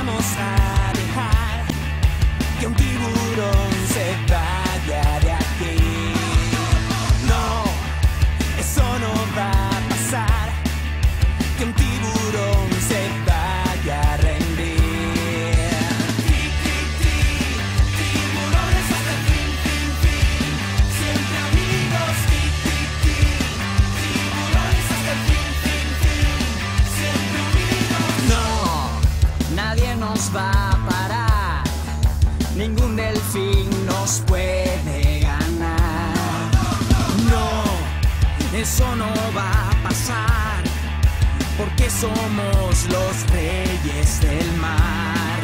vamos a dejar que un tiburón se vaya de aquí. No, eso no va a pasar, que un tiburón se vaya a rendir. Tiburones hasta el fin, fin, fin, siempre amigos. Tiburones hasta el fin, fin, fin, siempre unidos. No, nadie nos va a parar, ningún delfín nos puede ganar. No, eso no va a pasar, porque somos los reyes del mar.